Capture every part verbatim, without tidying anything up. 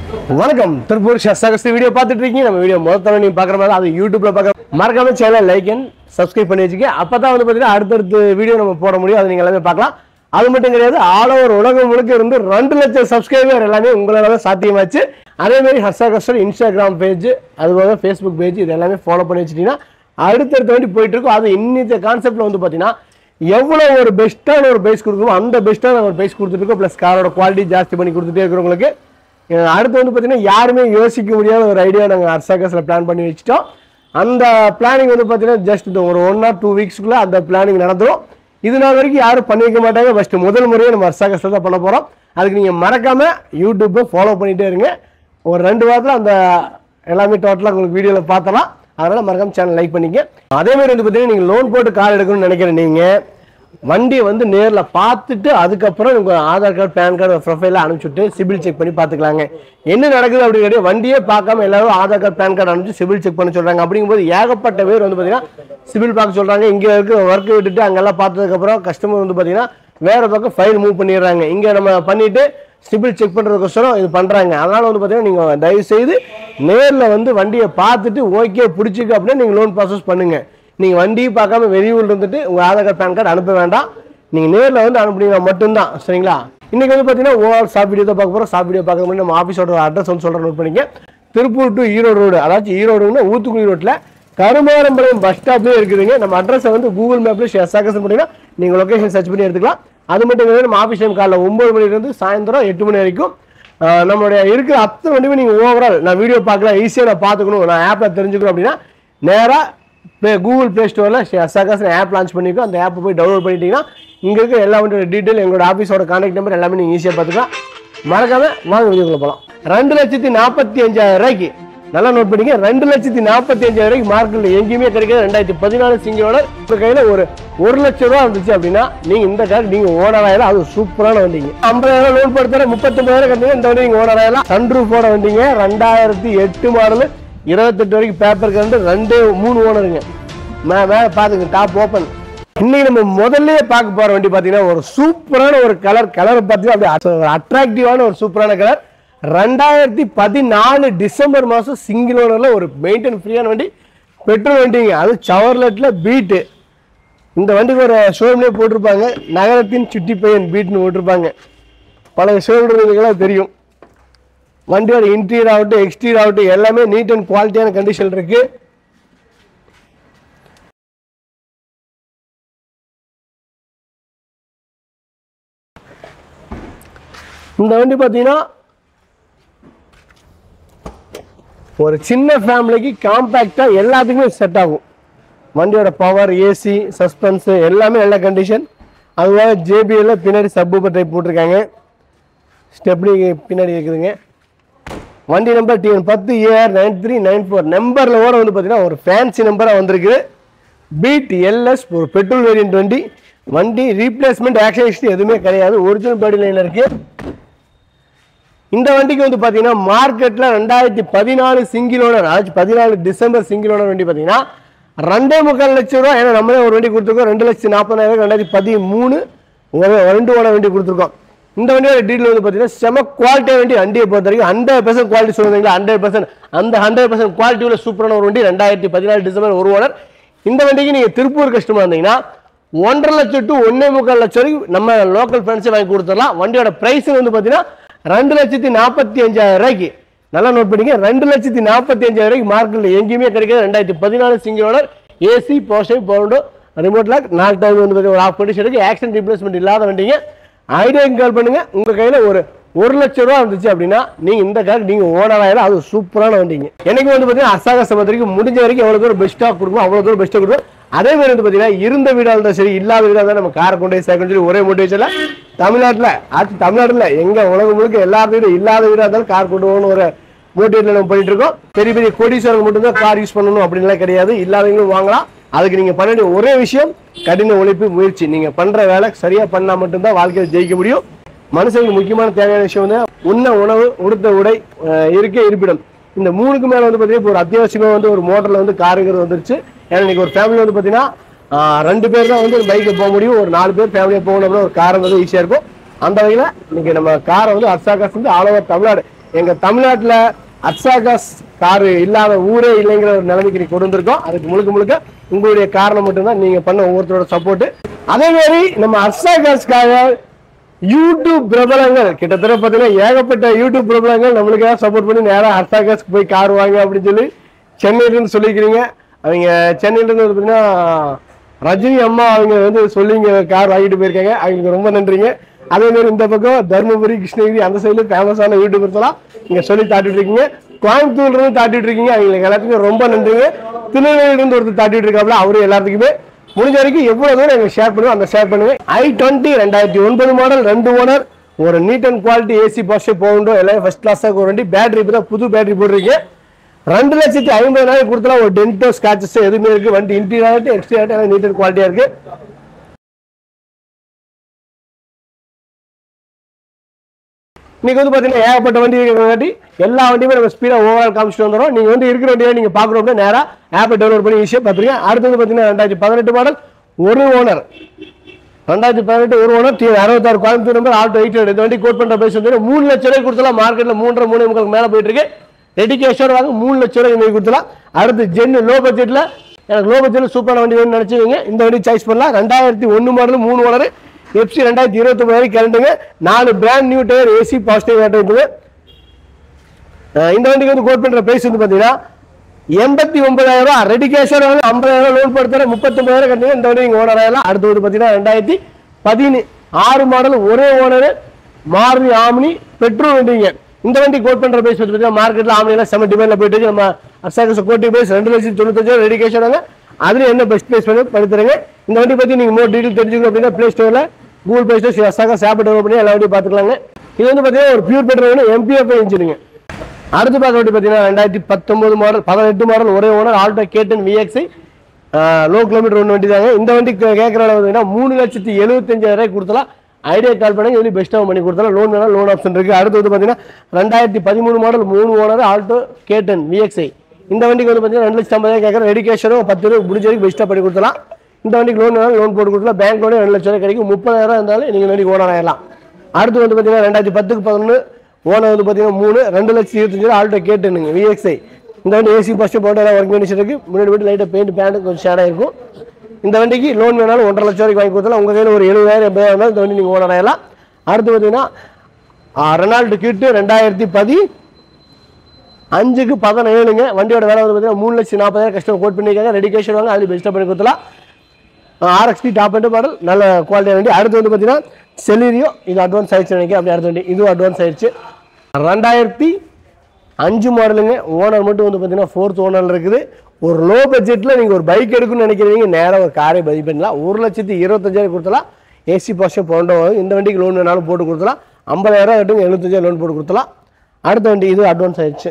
வணக்கம் திருப்பூர் ஷஸ்ஸாகஸ்தி வீடியோ பார்த்துட்டு இருக்கீங்க. நம்ம வீடியோ முதல்ல நீங்க பார்க்குற மாதிரி அது யூடியூப்ல பார்க்க மறக்காம சேனல் லைக் அண்ட் சப்ஸ்கிரைப் பண்ணி வச்சுக்க. அப்பதான் வந்து பார்த்தீங்கன்னா அடுத்தடுத்து வீடியோ நம்ம போட முடியும். அது நீங்க எல்லாமே பார்க்கலாம். அது மட்டும் கிடையாது, ஆல் ஓவர் உலகம் முழுக்க இருந்து ரெண்டு லட்சம் சப்ஸ்கிரைபர் எல்லாமே உங்களால தான் சாத்தியமாச்சு. அதே மாதிரி ஹஸ்ஸாகஸ்தி இன்ஸ்டாகிராம் பேஜ், அதுபோக ஃபேஸ்புக் பேஜ், இது எல்லாமே ஃபாலோ பண்ணி வச்சுட்டீங்கன்னா அடுத்தடுத்த வண்டி போயிட்டு இருக்கும். அது இன்னித்த கான்செப்ட்ல வந்து பார்த்தீங்கன்னா எவ்வளோ ஒரு பெஸ்ட்டான ஒரு பேஸ் கொடுக்கணும், அந்த பெஸ்ட்டான ஒரு பேஸ் கொடுத்துருக்கோம். ப்ளஸ் காரோட குவாலிட்டி ஜாஸ்தி பண்ணி கொடுத்துட்டே இருக்கிறவங்களுக்கு அடுத்து வந்து பார்த்தீங்கன்னா யாருமே யோசிக்க முடியாத ஒரு ஐடியா நாங்கள் ஹஸ்ஸாகஸ்தியில் பிளான் பண்ணி வச்சுட்டோம். அந்த பிளானிங் வந்து பார்த்தீங்கன்னா ஜஸ்ட் இந்த ஒரு ஒன் ஆர் டூ வீக்ஸ்க்குள்ளே அந்த பிளானிங் நடந்துடும். இது நாள் வரைக்கும் யாரும் பண்ணிக்க மாட்டாங்க. ஃபர்ஸ்ட் முதல் முறையாக நம்ம ஹஸ்ஸாகஸ்தியில் தான் பண்ண போகிறோம். அதுக்கு நீங்கள் மறக்காமல் யூடியூப்பை ஃபாலோ பண்ணிகிட்டே இருங்க. ஒரு ரெண்டு வாரத்தில் அந்த எல்லாமே டோட்டலாக உங்களுக்கு வீடியோவில் பார்த்தலாம். அதனால் மறக்காம சேனல் லைக் பண்ணிக்க. அதேமாதிரி வந்து பார்த்தீங்கன்னா நீங்கள் லோன் போட்டு கார் எடுக்கணும்னு நினைக்கிறேன். நீங்கள் வண்டியை வந்து நேரில் பார்த்துட்டு அதுக்கப்புறம் உங்கள் ஆதார் கார்டு, பேன் கார்டு, ப்ரொஃபைல அனுப்பிச்சுட்டு சிபில் செக் பண்ணி பார்த்துக்கலாங்க. என்ன நடக்குது அப்படின்னு வண்டியே பார்க்காம எல்லாரும் ஆதார் கார்டு, பேன் கார்டு அனுப்பிச்சு சிபில் செக் பண்ண சொல்கிறாங்க. அப்படிங்கும்போது ஏகப்பட்ட பேர் வந்து பார்த்தீங்கன்னா சிபில் பார்க்க சொல்கிறாங்க. இங்கே இருக்கிற ஒர்க்கு விட்டுட்டு அங்கெல்லாம் பார்த்ததுக்கப்புறம் கஸ்டமர் வந்து பார்த்தீங்கன்னா வேறு பக்கம் ஃபைல் மூவ் பண்ணிடுறாங்க. இங்கே நம்ம பண்ணிவிட்டு சிபில் செக் பண்ணுறதுக்கோசரம் இது பண்ணுறாங்க. அதனால் வந்து பார்த்தீங்கன்னா நீங்கள் தயவுசெய்து நேரில் வந்து வண்டியை பார்த்துட்டு ஓகே பிடிச்சிக்கு அப்படின்னா நீங்கள் லோன் ப்ராசஸ் பண்ணுங்கள். நீங்கள் வண்டியை பார்க்காம வெளியூரில் இருந்துட்டு உங்கள் ஆதார் கார்டு, பேன் கார்டு அனுப்ப வேண்டாம். நீங்கள் நேரில் வந்து அனுப்புனீங்கன்னா மட்டும்தான். சரிங்களா? இன்றைக்கி வந்து பார்த்தீங்கன்னா ஓவரால் ஷாப் வீடியோ தான் பார்க்க போகிறோம். ஷாப் வீடியோ பார்க்க முடியும். நம்ம ஆஃபீஸோட அட்ரஸ் வந்து சொல்கிற நோட் பண்ணிக்க. திருப்பூர் டு ஈரோடு ரோடு, அதாச்சும் ஈரோடுன்னு ஊத்துக்குடி ரோட்டில் கருமாரம்பாளையம் பஸ் ஸ்டாப்லேயே இருக்குதுங்க. நம்ம அட்ரஸை வந்து கூகுள் மேப்லேயே ஹஸ்ஸாகஸ்தி பண்ணிங்கன்னா நீங்கள் லொக்கேஷன் சர்ச் பண்ணி எடுத்துக்கலாம். அது மட்டும் கிடையாது, நம்ம ஆஃபீஸ் டைம் காலைல ஒம்பது மணிலேருந்து சாயந்தரம் எட்டு மணி வரைக்கும் நம்மளுடைய இருக்கிற அத்தனை வண்டியுமே நீங்கள் ஓவரால் நான் வீடியோ பார்க்கலாம், ஈஸியாக நான் பார்த்துக்கணும், நான் ஆப்பில் தெரிஞ்சுக்கணும் அப்படின்னா நேராக ப்ளே கூகுள் ப்ளே ஸ்டோரில் ஹஸ்ஸாகஸ்தி ஆப் லான்ச் பண்ணியிருக்கோம். அந்த ஆப்பை போய் டவுன்லோட் பண்ணிட்டீங்கன்னா இங்கே இருக்க எல்லா வண்டியோட டீட்டெயில், எங்களோட ஆஃபீஸோட கான்டாக்ட் நம்பர் எல்லாமே நீங்கள் ஈஸியாக பார்த்துக்கலாம். மறக்காம வாங்க வீடியோக்குள்ள போகலாம். ரெண்டு லட்சத்தி நாற்பத்தி அஞ்சாயிரம் ரூபாய்க்கு நல்லா நோட் பண்ணிக்க. ரெண்டு லட்சத்தி நாற்பத்தி அஞ்சாயிரம் ரூபாய்க்கு மார்க்கெட்டில் எங்கேயுமே கிடைக்காது. ரெண்டாயிரத்தி பதினாலு சிங்கிளோட உங்கள் கையில் ஒரு ஒரு லட்சம் ரூபா இருந்துச்சு அப்படின்னா நீங்கள் இந்த கார் நீங்கள் ஓனர் ஆகலாம். அது சூப்பரான வண்டிங்க. ஐம்பதாயிரம் லோன் படுத்துற முப்பத்தொம்பதாயிரம் கட்டிங்க இந்த வண்டி நீங்கள் ஓனர் ஆகலாம். சன்ரூஃபோட வண்டிங்க. ரெண்டாயிரத்தி எட்டு மாடலு, இருபத்தெட்டு வரைக்கும் பேப்பர் கரண்ட், ரெண்டு மூணு ஓனருங்க. மே மேலே பார்த்துங்க, டாப் ஓப்பன். இன்னைக்கு நம்ம முதல்ல பார்க்க போகிற வண்டி பார்த்தீங்கன்னா ஒரு சூப்பரான ஒரு கலர். கலர் பார்த்தீங்கன்னா அப்படியே அட்ராக்டிவான ஒரு சூப்பரான கலர். ரெண்டாயிரத்தி பதினாலு டிசம்பர் மாதம் சிங்கிள் ஓனரில் ஒரு மெயின்டெயின் ஃப்ரீயான வண்டி, பெட்ரோல் வண்டிங்க. அது சவர்லெட்டில் பீட்டு. இந்த வண்டிக்கு ஒரு ஷோரூம்லேயே போட்டிருப்பாங்க, நகரத்தின் சுட்டி பையன் பீட்னு போட்டிருப்பாங்க. பழைய ஷோரூம்களுக்கெல்லாம் தெரியும். வண்டியோட இன்டீரியர் ஆகட்டும், எக்ஸ்டீரியர் ஆகட்டும், எல்லாமே நீட் அண்ட் குவாலிட்டியான கண்டிஷன் இருக்கு. இந்த வண்டி பார்த்தீங்கன்னா ஒரு சின்ன ஃபேமிலிக்கு காம்பேக்டாக எல்லாத்துக்குமே செட் ஆகும். வண்டியோட பவர், ஏசி, சஸ்பென்ஸு எல்லாமே நல்ல கண்டிஷன். அதுவாக ஜேபிஎல்ல பின்னாடி சப்பூப்பர் டைப் போட்டிருக்காங்க. ஸ்டெப்னி பின்னாடி இருக்குதுங்க. வண்டி நம்பர் டிஎன் பத்து AR nine three nine four நம்பரில் ஓட வந்து பார்த்தீங்கன்னா ஒரு ஃபேன்சி நம்பராக வந்திருக்குது. பீட் எல்எஸ் ஒரு பெட்ரோல் வேரியன்ட் வண்டி. வண்டி ரீப்ளேஸ்மெண்ட் ஆக்சிடென்ட் எதுவுமே கிடையாது. ஒரிஜினல் பாடி லைனில் இருக்குது. இந்த வண்டிக்கு வந்து பார்த்தீங்கன்னா மார்க்கெட்டில் ரெண்டாயிரத்தி பதினாலு சிங்கிள் ஓனர், அதாச்சும் பதினாலு டிசம்பர் சிங்கிள் ஓனர் வண்டி பார்த்தீங்கன்னா ரெண்டே முக்கால் லட்சம் ரூபா. ஏன்னா நம்மளே ஒரு வண்டி கொடுத்துருக்கோம். ரெண்டு லட்சத்தி நாற்பதாயிரம் ரெண்டாயிரத்தி பதிமூணு ஒரு ரெண்டு ஓனர் வண்டி கொடுத்துருக்கோம். இந்த வண்டியோட டீட்டெயில் வந்து பார்த்தீங்கன்னா செம குவாலிட்டியான வண்டி. வண்டியை பொறுத்த வரைக்கும் ஹண்ட்ரட் பர்சன்ட் குவாலிட்டி சொல்லுவீங்களா, ஹண்ட்ரட் பர்சன்ட் அந்த ஹண்ட்ரட் பர்சன்ட் குவாலிட்டியோட சூப்பரான ஒரு வண்டி. ரெண்டாயிரத்தி பதினாலு டிசம்பர் ஒரு ஓனர். இந்த வண்டிக்கு நீங்கள் திருப்பூர் கஸ்டமர் இருந்தீங்கன்னா ஒன்றரை லட்சம் டு ஒன்னே முக்கால் லட்சம் வரைக்கும் நம்ம லோக்கல் ஃப்ரெண்ட்ஸை வாங்கி கொடுத்துடலாம். வண்டியோட ப்ரைஸ் வந்து பார்த்தீங்கன்னா ரெண்டு லட்சத்தி நாற்பத்தி அஞ்சாயிரம் ரூபாய்க்கு நல்லா நோட் பண்ணிக்க. ரெண்டு லட்சத்தி நாற்பத்தி அஞ்சாயிரம் ரூபாய்க்கு மார்க்கெட்டில் எங்கேயுமே கிடைக்காது. ரெண்டாயிரத்தி பதினாலு சிங்கிள் ஓனர், ஏசி, போஸ்டர், பவுண்டோ, ரிமோட் லாக், நாலு டைம் வந்து ஒரு ஆஃப் கண்டிஷன் இருக்கு. ஆக்சிடென்ட் ரீப்ளேஸ்மெண்ட் இல்லாத வண்டிங்க. ஐடியாவுக்கு கால் பண்ணுங்க. உங்கள் கையில் ஒரு ஒரு லட்சம் ரூபா இருந்துச்சு அப்படின்னா நீங்கள் இந்த காருக்கு நீங்கள் ஓனர் ஆகலாம். அது சூப்பரான வண்டிங்க. எனக்கு வந்து பார்த்தீங்கன்னா ஹஸ்ஸாகஸ்தி வரைக்கும் முடிஞ்ச வரைக்கும் எவ்வளோ தூரம் பெஸ்ட்டாக கொடுக்கும் அவ்வளோ தூரம் பெஸ்ட்டாக கொடுக்கும். அதே மாதிரி வந்து பார்த்தீங்கன்னா இருந்த வீடாக இருந்தால் சரி, இல்லாத வீடாக இருந்தால் நம்ம காரை கொண்டு போய் சேர்க்கணும் சொல்லி ஒரே மோட்டிவேஷன்ல தமிழ்நாட்டில் அது தமிழ்நாட்டில் எங்கள் உலகம் முழுக்க எல்லா வீடும் இல்லாத வீடாக இருந்தாலும் கார் கொண்டு போகணும் ஒரு மோட்டிவேட்டில் நம்ம பண்ணிட்டு இருக்கோம். பெரிய பெரிய கோடீஸ்வரங்க மட்டும்தான் கார் யூஸ் பண்ணணும் அப்படின்லாம் கிடையாது. இல்லாதவங்களும் வாங்கலாம். அதுக்கு நீங்கள் பண்ண வேண்டிய ஒரே விஷயம் கடின உழைப்பு, முயற்சி. நீங்கள் பண்ணுற வேலை சரியாக பண்ணால் மட்டும்தான் வாழ்க்கையில் ஜெயிக்க முடியும். மனுஷங்களுக்கு முக்கியமான தேவையான விஷயம் வந்து உண்ண உணவு, உடுத்த உடை, இருக்க இருப்பிடம். இந்த மூணுக்கு மேலே வந்து பார்த்தீங்கன்னா ஒரு அத்தியாவசியமாக வந்து ஒரு மோட்டரில் வந்து காருங்கிறது வந்துருச்சு. ஏன்னா இன்னைக்கு ஒரு ஃபேமிலி வந்து பார்த்தீங்கன்னா ரெண்டு பேர் தான் வந்து பைக்கில் போக முடியும். ஒரு நாலு பேர் ஃபேமிலியாக போகணும் அப்படின்னா ஒரு கார் வந்து ஈஸியாக இருக்கும். அந்த வகையில் இன்னைக்கு நம்ம காரை வந்து ஹஸ்ஸாகஸ்தி வந்து ஆல் ஓவர் தமிழ்நாடு எங்கள் தமிழ்நாட்டில் அர்சாகாஸ் காரு இல்லாத ஊரே இல்லைங்கிற ஒரு நிலைமைக்கு கொண்டு வந்திருக்கோம். அதுக்கு முழுக்க முழுக்க உங்களுடைய காரணம் மட்டும்தான், நீங்கள் பண்ண ஒவ்வொருத்தரோட சப்போர்ட்டு. அதே மாதிரி நம்ம அர்சாகாஸ்க்காக யூடியூப் பிரபலங்கள் கிட்டத்தட்ட பார்த்தீங்கன்னா ஏகப்பட்ட யூடியூப் பிரபலங்கள் நம்மளுக்காக சப்போர்ட் பண்ணி நேராக அர்சாகாஸ்க்கு போய் கார் வாங்க அப்படின்னு சொல்லி சென்னையிலேருந்து சொல்லிக்கிறீங்க. அவங்க சென்னையிலேருந்து வந்து பார்த்தீங்கன்னா ரஜினி அம்மா அவங்க வந்து சொல்லி இங்கே கார் வாங்கிட்டு போயிருக்காங்க. அவங்களுக்கு ரொம்ப நன்றிங்க. அதே மாதிரி இந்த பக்கம் தருமபுரி, கிருஷ்ணகிரி அந்த சைடில் ஃபேமஸான யூடியூபர்ஸ் எல்லாம் இங்கே சொல்லி தாட்டிட்டு இருக்கீங்க. கோயம்புத்தூர்லேருந்து தாட்டிட்டு இருக்கீங்க. அவங்களுக்கு எல்லாத்துக்கும் ரொம்ப நன்றிங்க. திருநெல்வேலியிலேருந்து ஒருத்தர் தாட்டிட்டு இருக்காப்புல, அவரு எல்லாத்துக்குமே முடிஞ்ச வரைக்கும் எவ்வளோ தூரம் எங்களுக்கு ஷேர் பண்ணுவோம் அந்த ஷேர் பண்ணுங்க. ஐ டுவெண்ட்டி ரெண்டாயிரத்தி ஒன்பது மாடல், ரெண்டு ஓனர், ஒரு நீட் அண்ட் குவாலிட்டி ஏசி பாஸ்டே போகணும். எல்லாமே ஃபர்ஸ்ட் கிளாஸாக ஒரு வண்டி. பேட்டரி இப்போ தான் புது பேட்டரி போட்டிருக்கீங்க. ரெண்டு லட்சத்தி ஐம்பதாயிரம் கொடுத்தலாம். ஒரு டென்டோ ஸ்கிராச்சஸ் எதுவுமே இருக்கு. வண்டி இன்டீரியர் எக்ஸ்டீரியர் நீட் அண்ட் குவாலிட்டியா இருக்கு. இன்னைக்கு வந்து பாத்தீங்கன்னா ஏகப்பட்ட வண்டி இருக்கிறங்காட்டி எல்லா வண்டியுமே நம்ம ஸ்பீடா ஓவரால் காமிச்சிட்டு வந்துடும். நீங்க வந்து இருக்கிற வண்டியை நீங்க பாக்குறோம்னா நேரா ஆப்பை டவுன்லோட் பண்ணி ஈஸியா பாத்துருங்க. அடுத்து வந்து பாத்தீங்கன்னா ரெண்டாயிரத்தி பதினெட்டு மாடல், ஒரு ஓனர், ரெண்டாயிரத்தி பதினெட்டு ஒரு ஓனர், டி அறுபத்தாறு Coimbatore number, Alto eight hundred. இந்த வண்டி கோட் பண்ற பிரைஸ் வந்து மூணு லட்சம் ரூபாய் கொடுத்தலாம். மார்க்கெட்ல மூன்றரை மூணு முக்கால் மேல போயிட்டு இருக்கு. ரெடி கேஷோட வாங்க மூணு லட்சம் ரூபாய் இன்னைக்கு கொடுத்தலாம். அடுத்து ஜென் லோ பட்ஜெட்ல, எனக்கு லோ பட்ஜெட்ல சூப்பரான வண்டி வேணும்னு நினைச்சுவீங்க, இந்த வண்டி சாய்ஸ் பண்ணலாம். ரெண்டாயிரத்தி ஒன்னு மாடல், மூணு ஓனர், எஃப்சி ரெண்டாயிரத்தி இருபத்தி ஒன்பது வரைக்கும் கரண்ட்டுங்க. நாலு brand new tyre, AC positive இருக்குது. இந்த வண்டிக்கு வந்து கோட் பண்ற பிரைஸ் வந்து பாத்தீங்கன்னா எண்பத்தி ஒன்பதாயிரம் ரூபாய். ரெடி கேஷோட வந்து ஐம்பதாயிரம் லோன் படுத்துற முப்பத்தி ஒன்பதாயிரம் கட்டுங்க. இந்த வண்டி நீங்க ஓனர் ஆகலாம். அடுத்து வந்து பாத்தீங்கன்னா ரெண்டாயிரத்தி பதினு ஆறு மாடல், ஒரே ஓனர், மாருதி ஆம்னி பெட்ரோல் வண்டிங்க. இந்த வண்டி கோட் பண்ற பிரைஸ் வந்து பாத்தீங்கன்னா மார்க்கெட்ல ஆம்னி எல்லாம் செவன் டிமாண்ட்ல போயிட்டு இருக்கு. நம்ம அர்சாகாஸ் கோட்டி பிரைஸ் ரெண்டு லட்சத்தி தொண்ணூத்தஞ்சாயிரம் ரெடி கேஷோட. அதுல என்ன பெஸ்ட் பிரைஸ் பண்ணி படுத்துறீங்க. இந்த வண்டி பத்தி நீங்க மோர் டீடைல் தெரிஞ்சுக்கணும் அப்படின்னா பிளே ஸ்டோர்ல கூகுள் பிளே ஸ்டோர் அர்சாகாஸ் ஆப் டவுன்லோட் பண்ணி எல்லா வண்டியும் பாத்துக்கலாங்க. இது வந்து பாத்தீங்கன்னா ஒரு பியூர் பெட்ரோல் எம்பிஎஃப் இன்ஜினுங்க. அடுத்து பார்க்க வண்டி பாத்தீங்கன்னா ரெண்டாயிரத்தி பத்தொன்பது மாடல், பதினெட்டு மாடல், ஒரே ஓனர், ஆல்டோ கேட்டன் விஎக்ஸ்ஐ, லோ கிலோமீட்டர் ஒன்று வண்டி தாங்க. இந்த வண்டி கேட்கற பார்த்தீங்கன்னா மூணு லட்சத்தி எழுபத்தஞ்சாயிரம் ரூபாய் கொடுத்தலாம். ஐடியா கால் பண்ணி சொல்லி பெஸ்ட்டாக பண்ணி கொடுத்தலாம். லோன் வேணா லோன் ஆப்ஷன் இருக்கு. அடுத்து வந்து பாத்தீங்கன்னா ரெண்டாயிரத்தி பதிமூணு மாடல், மூணு ஓனர், ஆல்டோ கேட்டன் விஎக்ஸ்ஐ. இந்த வண்டிக்கு வந்து பாத்தீங்கன்னா ரெண்டு லட்சத்தி ஐம்பதாயிரம் கேட்கற. ரெடி கேஷரும் பத்து ரூபாய் முடிஞ்ச வரைக்கும் பெஸ்ட்டாக பண்ணி கொடுத்தலாம். இந்த வண்டிக்கு லோன் வேணாலும் லோன் போட்டு கொடுக்கலாம். பேங்க் லோனே ரெண்டு லட்சம் ரூபாய் கிடைக்கும். முப்பதாயிரம் இருந்தாலும் நீங்க வண்டிக்கு ஓனர் ஆயிடலாம். அடுத்து வந்து பாத்தீங்கன்னா ரெண்டாயிரத்தி பத்துக்கு பதினொன்று ஓனர் வந்து பாத்தீங்கன்னா மூணு, ரெண்டு லட்சத்தி இருபத்தஞ்சு ஆல்டோ கேட்டுங்க விஎக்ஸ்ஐ. இந்த வண்டி ஏசி பஸ்ட் போட்டு எல்லாம் ஒர்க் கண்டிஷன் இருக்கு. முன்னாடி போட்டு லைட்டாக பெயிண்ட் பேண்ட் கொஞ்சம் ஷேடாக இருக்கும். இந்த வண்டிக்கு லோன் வேணாலும் ஒன்றரை லட்சம் ரூபாய்க்கு வாங்கி கொடுத்தலாம். உங்க கையில் ஒரு எழுபதாயிரம் எண்பதாயிரம் இருந்தாலும் இந்த வண்டி நீங்க ஓனர் ஆயிடலாம். அடுத்து பாத்தீங்கன்னா ரெனால்டு கிட்டு ரெண்டாயிரத்தி பதி அஞ்சுக்கு பதினேழுங்க. வண்டியோட வேலை வந்து பாத்தீங்கன்னா மூணு லட்சத்தி நாற்பதாயிரம் கஸ்டமர் கோட் பண்ணியிருக்காங்க. ரெடி கேஷ் வாங்க, அது பெஸ்ட்டாக பண்ணி கொடுத்தலாம். ஆர்எக்ஸ்டி டாப் அண்ட் மாடல், நல்ல குவாலிட்டியான வண்டி. அடுத்து வந்து பாத்தீங்கன்னா செலிரியோ, இது அட்வான்ஸ் ஆயிடுச்சு நினைக்கிறேன். அப்படி அடுத்த வண்டி இதுவும் அட்வான்ஸ் ஆயிடுச்சு. ரெண்டாயிரத்தி அஞ்சு மாடலுங்க. ஓனர் மட்டும் வந்து பார்த்தீங்கன்னா ஃபோர்த் ஓனர் இருக்குது. ஒரு லோ பட்ஜெட்டில் நீங்கள் ஒரு பைக் எடுக்கணும்னு நினைக்கிறீங்க, நேராக ஒரு காரை பதிவு பண்ணலாம். ஒரு லட்சத்தி இருபத்தஞ்சாயிரம் கொடுத்தலாம். AC pastor Bondo. இந்த வண்டிக்கு லோன் வேணாலும் போட்டு கொடுத்தலாம். ஐம்பதாயிரம் கட்டுங்க, எழுபத்தஞ்சாயிரம் லோன் போட்டு கொடுத்தலாம். அடுத்த வண்டி இது அட்வான்ஸ் ஆயிடுச்சு.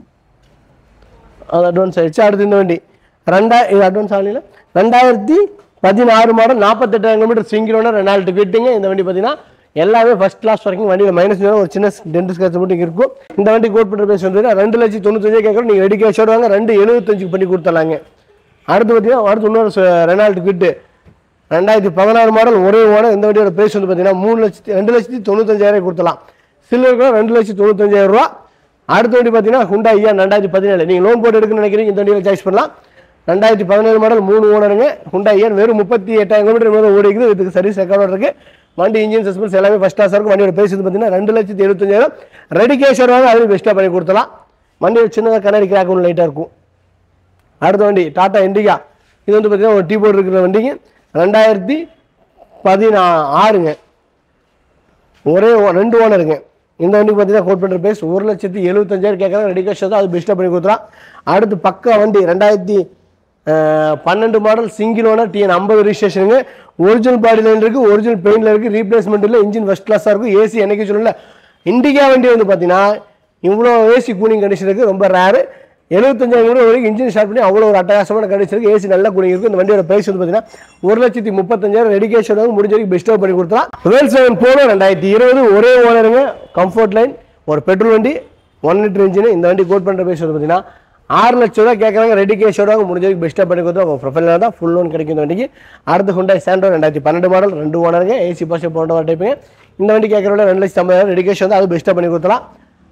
அது அட்வான்ஸ் ஆயிடுச்சு. அடுத்து இந்த வண்டி ரெண்டாயிரம் இது அட்வான்ஸ் ஆகல. ரெண்டாயிரத்தி பதினாறு மாடல், நாற்பத்தெட்டாயிரம் கிலோமீட்டர் சிங்கிள் ஓனர், ரெண்டாயிரத்து கிட்டிங்க. இந்த வண்டி பார்த்தீங்கன்னா எல்லாமே ஃபர்ஸ்ட் கிளாஸ் வரைக்கும். வண்டியில் மைனஸ் ஒரு சின்ன டென்ட் ஸ்கிராட்ச் மட்டும் இருக்கும். இந்த வண்டி கோட் பண்ணுற பேஸ் வந்து ரெண்டு லட்சத்தி தொண்ணூத்தஞ்சு கேட்குறோம். நீங்கள் ரெடி கேஷ் வாங்க, ரெண்டு எழுபத்தஞ்சுக்கு பண்ணி கொடுத்தலாங்க. அடுத்து பார்த்தீங்கன்னா அடுத்து இன்னொரு ரெனால்டு கிட்டு ரெண்டாயிரத்தி பதினாறு மாடல், ஒரே ஓனர். இந்த வண்டியோட பிரைஸ் வந்து பார்த்தீங்கன்னா மூணு லட்சத்தி ரெண்டு லட்சத்தி தொண்ணூத்தஞ்சாயிரம் கொடுத்தலாம். சில்வர் ரெண்டு லட்சத்தி தொண்ணூத்தஞ்சாயிரம் ரூபா. அடுத்த வண்டி பார்த்தீங்கன்னா ஹுண்டா ஐயா ரெண்டாயிரத்தி பதினேழு. நீங்கள் லோன் போட்டு எடுக்கணும்னு நினைக்கிறீங்க, இந்த வண்டியில் சாய்ஸ் பண்ணலாம். ரெண்டாயிரத்தி பதினேழு மாடல், மூணு ஓனருங்க. ஹுண்டா ஐயா வெறும் முப்பத்தி எட்டாயிரம் கிலோமீட்டர் ஓடிக்குது. இதுக்கு சர்வீஸ் ரெக்கார்ட் இருக்கு. வண்டி இன்ஜின் சஸ்பென்ஸ் எல்லாமே ஃபர்ஸ்ட் கிளாஸ் இருக்கும். வண்டியோட பிரைஸ் வந்து பார்த்தீங்கன்னா ரெண்டு லட்சத்தி எழுபத்தஞ்சாயிரம். ரெடி கேஷ் வாங்க, அதுவும் பெஸ்ட்டாக பண்ணி கொடுத்தலாம். வண்டியோட சின்னதாக கண்ணாடி கிராக் ஒன்று லைட்டாக இருக்கும். அடுத்த வண்டி டாடா இண்டிகா. இது வந்து பார்த்தீங்கன்னா ஒரு டீ போர்டு இருக்கிற வண்டிங்க. ரெண்டாயிரத்தி பதினா ஆறுங்க. ஒரே ரெண்டு ஓனருங்க. இந்த வண்டிக்கு பார்த்தீங்கன்னா கோட் பண்ணுற பிரைஸ் ஒரு லட்சத்தி எழுபத்தஞ்சாயிரம் கேட்குறாங்க. ரெடி கேஷ் தான், அது பெஸ்ட்டாக பண்ணி கொடுத்துலாம். அடுத்து பக்கா வண்டி ரெண்டாயிரத்தி பன்னெண்டு மாடல், சிங்கிள் ஓனர், டிஎன் ஐம்பது ரிஜிஸ்ட்ரேஷனுங்க. ஒரிஜினல் பாடி லைன் இருக்கு, ஒரிஜினல் பெயிண்ட்ல இருக்கு, ரீப்ளேஸ்மெண்ட் இல்லை, இன்ஜின் ஃபர்ஸ்ட் கிளாஸாக இருக்கும். ஏசி என்னைக்கு சொல்லல. இண்டிகா வண்டி வந்து பார்த்தீங்கன்னா இவ்வளோ ஏசி கூலிங் கண்டிஷன் இருக்கு, ரொம்ப ரேரு. எழுபத்தஞ்சாயிரம் கூட வரைக்கும் இன்ஜின் ஸ்டார்ட் பண்ணி அவ்வளோ ஒரு அட்டகாசமான கண்டிஷன் இருக்கு. ஏசி நல்ல கூலிங் இருக்கு. இந்த வண்டியோட பிரைஸ் வந்து பார்த்தீங்கன்னா ஒரு லட்சத்தி முப்பத்தஞ்சாயிரம். ரெடி கேஷ் முடிஞ்ச வரைக்கும் பெஸ்ட்டாக பண்ணி கொடுத்தலாம். டுவெல் செவன் போனோம் ரெண்டாயிரத்தி இருபது, ஒரே ஓனருங்க. கம்ஃபர்ட் லைன், ஒரு பெட்ரோல் வண்டி, ஒன் லிட்டர் இன்ஜின். இந்த வண்டி கோட் பண்ணுற பிரைஸ் வந்து பார்த்தீங்கன்னா ஆறு லட்சம் ரூபா கேட்குறாங்க. ரெடி கேஷோட முடிஞ்ச வரைக்கும் பெஸ்ட்டாக பண்ணி கொடுத்தோம். உங்கள் ப்ரொஃபைலில் தான் ஃபுல் லோன் கிடைக்கும் இந்த வண்டிக்கு. அடுத்து ஹுண்டாய் சாண்ட்ரோ ரெண்டாயிரத்தி பன்னெண்டு மாடல், ரெண்டு ஓனருங்க. ஏசி பாஸ்டர் போன்ற டைப்புங்க. இந்த வண்டி கேட்குறவங்க ரெண்டு லட்சத்தி ஐம்பதாயிரம். ரெடி கேஷ் வந்து அது பெஸ்ட்டாக பண்ணி கொடுத்தலாம்.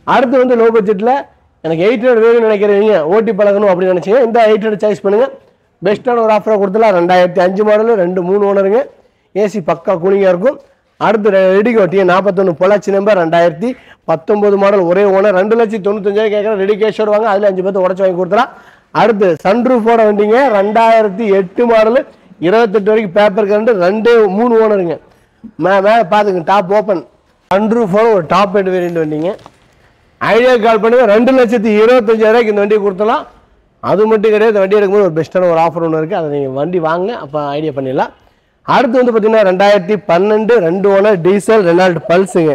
அடுத்து வந்து லோ பட்ஜெட்டில் எனக்கு எயிட் ஹண்ட்ரட் வேணும்னு நினைக்கிறீங்க, ஓட்டி பழகணும் அப்படின்னு நினச்சிங்க, இந்த எயிட் ஹண்ட்ரட் சாய்ஸ் பண்ணுங்கள். பெஸ்ட்டான ஒரு ஆஃபராக கொடுத்துலாம். ரெண்டாயிரத்தி அஞ்சு மாடலு, ரெண்டு மூணு ஓனருங்க, ஏசி பக்கா கூலிங்காக இருக்கும். அடுத்து ரெடிகோ டிஎன் நாற்பத்தொன்று பொள்ளாச்சி நம்பர், ரெண்டாயிரத்தி பத்தொம்போது மாடல், ஒரே ஓனர், ரெண்டு லட்சத்தி தொண்ணூத்தஞ்சாயிரம் கேட்குறேன். ரெடி கேஷோட வாங்க, அதில் அஞ்சு பத்து உடச்சி வாங்கி கொடுத்துலாம். அடுத்து சன்ரூஃபோட வண்டிங்க, ரெண்டாயிரத்தி எட்டு மாடலு, இருபத்தெட்டு வரைக்கும் பேப்பர் கரண்ட், ரெண்டு மூணு ஓனருங்க. மே மேலே பார்த்துங்க, டாப் ஓப்பன் சன்ரூஃபோட ஒரு டாப் எண்ட் வேரியண்ட் வண்டிங்க. ஐடியா கால் பண்ணுங்க. ரெண்டு லட்சத்தி இருபத்தஞ்சாயிரூவாய்க்கு இந்த வண்டியை கொடுத்தலாம். அது மட்டும் கிடையாது, இந்த வண்டி எடுக்கும்போது ஒரு பெஸ்ட்டான ஒரு ஆஃபர் ஒன்று இருக்குது, அதை நீங்கள் வண்டி வாங்க, அப்போ ஐடியா பண்ணிடலாம். அடுத்து வந்து பார்த்தீங்கன்னா ரெண்டாயிரத்தி பன்னெண்டு ரெண்டு ஓனர் டீசல் ரெனால்ட் பல்ஸுங்க.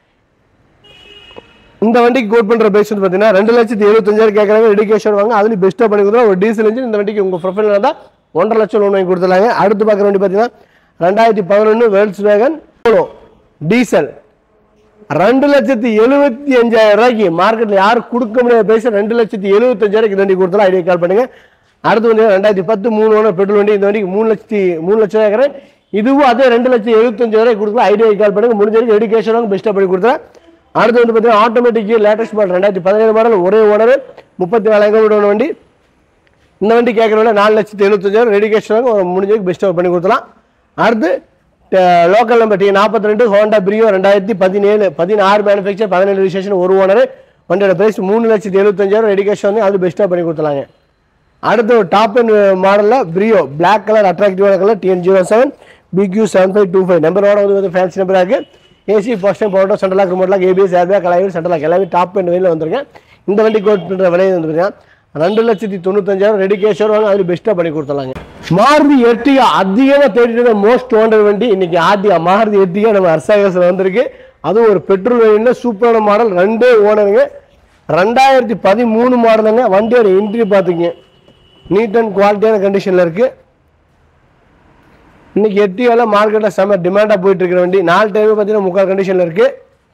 இந்த வண்டிக்கு கோட் பண்ணுற பேஸ் வந்து பார்த்தீங்கன்னா ரெண்டு லட்சத்தி எழுபத்தஞ்சாயிரம் கேட்குறாங்க. ரெடிகேஷன் வாங்க, அதுலேயும் பெஸ்ட்டாக பண்ணி கொடுத்தா ஒரு டீசல் இன்ஜின். இந்த வண்டிக்கு உங்கள் ப்ரொஃபைல் தான் ஒன்றரை லட்சம் லோன் வாங்கி கொடுத்துருலாங்க. அடுத்து பார்க்குற வண்டி பார்த்தீங்கன்னா ரெண்டாயிரத்தி பதினொன்று வேல்ஸ் வேகன் போலோ டீசல், ரெண்டு லட்சத்தி எழுபத்தி அஞ்சாயிரம் ரூபாய்க்கு மார்க்கெட்டில் யாரும் கொடுக்க முடியாத பேச ரெண்டு லட்சத்தி எழுபத்தஞ்சாயிரம் இந்த வண்டி கொடுத்தலாம். ஐடியா கால் பண்ணுங்க. அடுத்து வந்து ரெண்டாயிரத்தி பத்து மூணு ஓனர் பெட்ரோல் வண்டி. இந்த வண்டிக்கு மூணு லட்சத்தி மூணு லட்சம் கேட்குறேன். இதுவும் அதே ரெண்டு லட்சத்தி எழுபத்தஞ்சாயிரம் கொடுக்கலாம். ஐடியா கால் பண்ணுங்க. முடிஞ்ச வரைக்கும் எடுக்கேஷன் பெஸ்ட்டாக பண்ணி கொடுத்துறேன். அடுத்து வந்து பார்த்தீங்கன்னா ஆட்டோமேட்டிக் லேட்டஸ்ட் மாடல், ரெண்டாயிரத்தி பதினேழு மாடல், ஒரே ஓனர், முப்பத்தி நாலாயிரம் ஓட வண்டி. இந்த வண்டி கேட்குறவங்க நாலு லட்சத்தி எழுபத்தஞ்சாயிரம் ரெடிகேஷன் ஒரு முடிஞ்ச வரைக்கும் பெஸ்ட்டாக பண்ணி கொடுத்துலாம். அடுத்து லோக்கல் நம்பர் டி நாற்பத்தி ரெண்டு ஹோண்டா பிரியோ, ரெண்டாயிரத்தி பதினேழு பதினாறு மேனுஃபேக்சர், பதினேழு ரிஜிஸ்ட்ரேஷன், ஒரு ஓனர், வண்டியோட பிரைஸ் மூணு லட்சத்தி எழுபத்தஞ்சாயிரம் ரெடிகேஷன் வந்து அது பெஸ்ட்டாக பண்ணி கொடுத்துலாங்க. அடுத்து ஒரு டாப் அண்ட் மாடலில் பிரியோ பிளாக் கலர் அட்ராக்டிவான colour, TN zero seven BQ seven five two five நம்பரோட வந்து ஃபேன்சி நம்பராக இருக்குது. AC first time powder central lock remote lock ABS airbag கலாய்வு சென்ட்ரல் லாக் எல்லாமே டாப் அண்ட் வெளியில் வந்துருக்கேன். இந்த வண்டி கோட் பண்ணுற விலை வந்து பார்த்தீங்கன்னா ரெண்டு லட்சத்தி தொண்ணூத்தஞ்சாயிரம் ரெடிகேஷன் வாங்க, அதில் பெஸ்ட்டாக பண்ணி கொடுத்துலாங்க. மாருதி எர்டிகா அதிகமாக தேடிட்டு மோஸ்ட் வாண்டட் வண்டி இன்னைக்கு ஆர்டிகா மாருதி எர்டிகா நம்ம அர்சாகஸில் வந்திருக்கு. அதுவும் ஒரு பெட்ரோல் வேரியன்ட்ல சூப்பரான மாடல், ரெண்டே ஓனருங்க, ரெண்டாயிரத்தி பதிமூணு மாடலுங்க. வண்டியோட என்ட்ரி பார்த்துங்க, நீட் அண்ட் குவாலிட்டியான கண்டிஷனில் இருக்குது. இன்னைக்கு எர்டிகாவில் மார்க்கெட்டில் செம்ம டிமாண்டாக போயிட்டு இருக்கிற வண்டி. நாலு டைமே பார்த்தீங்கன்னா முக்கால் கண்டிஷனில் இருக்குது.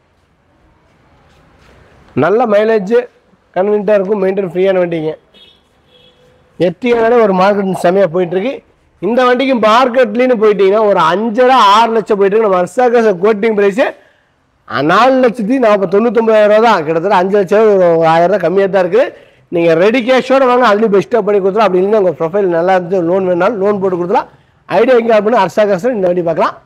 நல்ல மைலேஜ் கன்வீனியன்ட்டாக இருக்கும், மெயின்டைன் ஃப்ரீயான வண்டிங்க. எர்டிகாவே ஒரு மார்க்கெட் செம்மையாக போயிட்டுருக்கு. இந்த வண்டிக்கு மார்க்கெட்லேன்னு போயிட்டீங்கன்னா ஒரு அஞ்சரை ஆறு லட்சம் போயிட்டு இருக்கு. நம்ம அர்சாகஸ் கோட்டிங் ப்ரைஸு நாலு லட்சத்தி நாற்பது தொண்ணூத்தொம்பதாயிரம் ரூபா தான், கிட்டத்தட்ட அஞ்சு லட்சம் ஒரு ஆயிரம் ரூபா கம்மியாக தான் இருக்குது. நீங்கள் ரெடி கேஷோடு வாங்க, அதுலேயும் பெஸ்ட்டாக பண்ணி கொடுத்துலாம். அப்படி இல்லைன்னா உங்கள் ப்ரொஃபைல் நல்லா இருந்துச்சு, லோன் வேணாலும் லோன் போட்டு கொடுத்துலாம். ஐடியா எங்கே பண்ணி அர்சாகஸ் இந்த வண்டி பார்க்கலாம்.